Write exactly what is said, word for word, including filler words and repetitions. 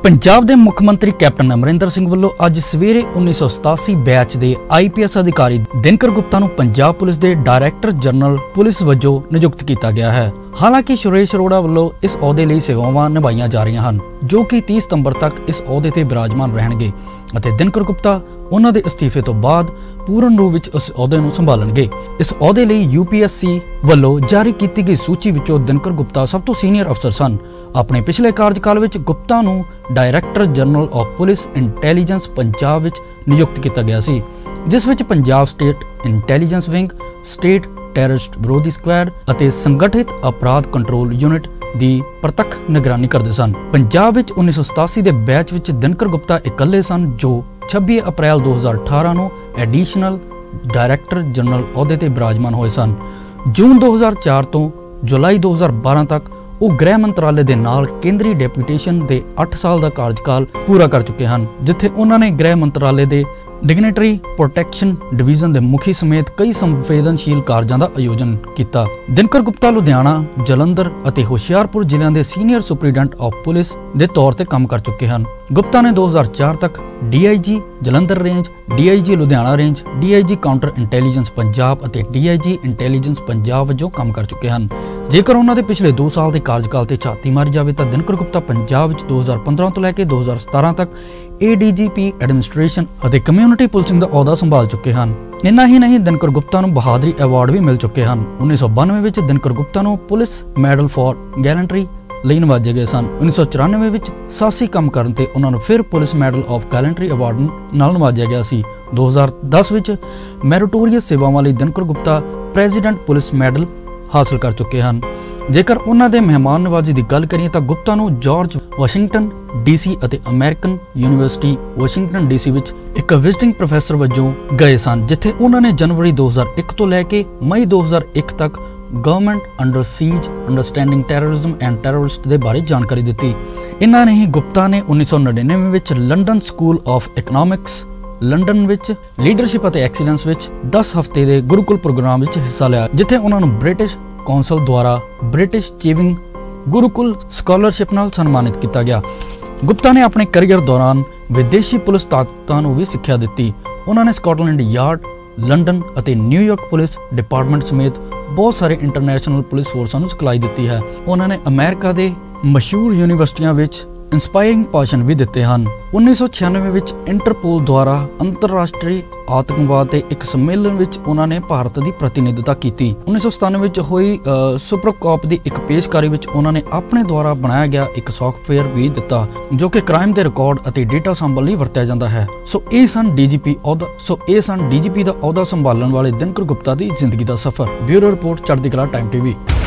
पंजाब के मुख मंत्री कैप्टन अमरिंदर सिंह वालों अज सवेरे उन्नीस सौ सतासी बैच के आई पी एस अधिकारी दिनकर गुप्ता नूं पंजाब पुलिस के डायरैक्टर जनरल पुलिस वजों नियुक्त किया गया है। हालांकि सुरेश अरोड़ा वालों इस अहुदे लई सेवावां निभाईਆਂ जा रही हैं, जो कि तीस सितंबर तक इस अहुदे ते विराजमान रहणगे ਅਤੇ दिनकर गुप्ता उन्हां दे इस्तीफे तो बाद पूर्ण रूप विच उस अहुदे नूं संभालणगे। इस अहुदे लई यू पी एस सी वालों जारी की गई सूची विचों दिनकर गुप्ता सब तो सीनियर अफसर सन। अपने पिछले कार्यकाल विच गुप्ता नूं director general of police intelligence Punjab विच नियुक्त किया गया सी, जिस विच Punjab state intelligence wing, state terrorist विरोधी स्क्वाड ਅਤੇ संगठित अपराध कंट्रोल यूनिट ਦੀ ਪ੍ਰਤੱਖ ਨਿਗਰਾਨੀ ਕਰਦੇ ਸਨ। पंजाब विच उन्नीस सौ सतासी ਦੇ ਬੈਚ ਵਿੱਚ ਦਿਨਕਰ ਗੁਪਤਾ ਇਕੱਲੇ ਸਨ ਜੋ छब्बी अप्रैल दो हज़ार अठारह ਨੂੰ एडिशनल डायरैक्टर जनरल अहुदे ਤੇ ਵਿਰਾਜਮਾਨ ਹੋਏ ਸਨ। जून दो हज़ार चार ਤੋਂ जुलाई दो हज़ार बारह तक ਉਹ गृह मंत्रालय ਦੇ ਨਾਲ ਕੇਂਦਰੀ ਡੈਪੂਟੇਸ਼ਨ ਦੇ ਅੱਠ ਸਾਲ ਦਾ ਕਾਰਜਕਾਲ ਪੂਰਾ ਕਰ ਚੁੱਕੇ ਹਨ, ਜਿੱਥੇ ਉਹਨਾਂ ਨੇ गृह मंत्रालय ਦੇ डिग्नेटरी प्रोटैक्शन डिवीजन के मुखी समेत कई संवेदनशील कार्यां का आयोजन किया। दिनकर गुप्ता लुधियाना, जलंधर और होशियारपुर जिलों के सीनियर सुपरिटेंडेंट ऑफ पुलिस के तौर पर काम कर चुके हैं। गुप्ता ने दो हज़ार चार तक D I G Jalandhar range, D I G Ludhiana range, D I G counter intelligence Punjab और D I G intelligence Punjab वजों काम कर चुके हैं। जेकर उन्होंने पिछले दो साल के कार्यकाल से झाती मारी जाए तो दिनकर गुप्ता पंजाब में दो हज़ार पंद्रह तो लैके दो हज़ार सतारह तक A D G P administration और कम्यूनिटी पुलिसिंग का अहुदा संभाल चुके हैं। इन्ना ही नहीं दिनकर गुप्ता को बहादरी अवार्ड भी मिल चुके हैं। उन्नीस सौ बानवे में दिनकर गुप्ता को पुलिस मैडल फॉर गैलेंट्री ਲਈ ਨਵਾਜੇ ਗਏ ਸਨ। उन्नीस सौ चौरानवे ਵਿੱਚ ਸਾਹਸੀ ਕੰਮ ਕਰਨ ਤੇ ਉਹਨਾਂ ਨੂੰ ਫਿਰ police medal of gallantry award ਨਾਲ ਨਵਾਜਿਆ ਗਿਆ ਸੀ। दो हज़ार दस ਵਿੱਚ ਮੈਰੀਟੋਰੀਅਸ ਸੇਵਾਵਾਂ ਲਈ Dinkar Gupta president police medal ਹਾਸਲ ਕਰ ਚੁੱਕੇ ਹਨ। ਜੇਕਰ ਉਹਨਾਂ ਦੇ ਮਹਿਮਾਨ ਨਵਾਜ਼ੀ ਦੀ ਗੱਲ ਕਰੀਏ ਤਾਂ ਗੁਪਤਾ ਨੂੰ ਜਾਰਜ ਵਾਸ਼ਿੰਗਟਨ ਡੀ ਸੀ ਅਤੇ American university Washington D C ਵਿੱਚ ਇੱਕ ਵਿਜ਼ਿਟਿੰਗ ਪ੍ਰੋਫੈਸਰ ਵਜੋਂ ਗਏ ਸਨ, ਜਿੱਥੇ ਉਹਨਾਂ ਨੇ ਜਨਵਰੀ दो हज़ार एक ਤੋਂ ਲੈ ਕੇ ਮਈ दो हज़ार एक ਤੱਕ गवर्नमेंट अंडर सीज अंडरस्टैंडिंग टैररिज्म एंड टैररिस्ट के बारे जानकारी दी। इन्ना नहीं गुप्ता ने उन्नीस सौ नड़िनवे विच London school of economics London विच लीडरशिप और एक्सीलेंस विच दस हफ्ते के गुरुकुल प्रोग्राम विच हिस्सा लिया, जिथे उन्होंने ब्रिटिश कौंसल द्वारा ब्रिटिश चीविंग गुरुकुल स्कॉलरशिप नाल सन्मानित किया गया। गुप्ता ने अपने करियर दौरान विदेशी पुलिस ताकतां नूं भी सिक्ख्या दित्ती। उन्होंने स्कॉटलैंड यार्ड, लंडन और न्यूयॉर्क पुलिस डिपार्टमेंट समेत बहुत सारे इंटरनेशनल पुलिस फोर्सां नूं सिखलाई दित्ती है। उन्होंने अमेरिका के मशहूर यूनीवर्सिटियां विच इंस्पायरिंग भाषण भी दिते हैं। उन्नीस सौ छियानवे विच इंटरपोल द्वारा अंतरराष्ट्रीय आतंकवाद के एक सम्मेलन विच उन्होंने भारत की प्रतिनिधिता की। उन्नीस सौ सतानवे विच हुई सुपरकॉप की एक पेशकारी विच उन्होंने अपने द्वारा बनाया गया एक सॉफ्टवेयर भी दिता, जो कि क्राइम के रिकॉर्ड और डेटा संभालण लई वरतिया जाता है। सो ये सन डी जी पी अहुदा सो ये सन डी जी पी का अहुदा संभालण वाले दिनकर गुप्ता की जिंदगी का सफर। ब्यूरो रिपोर्ट, चढ़दी कला टाइम टीवी।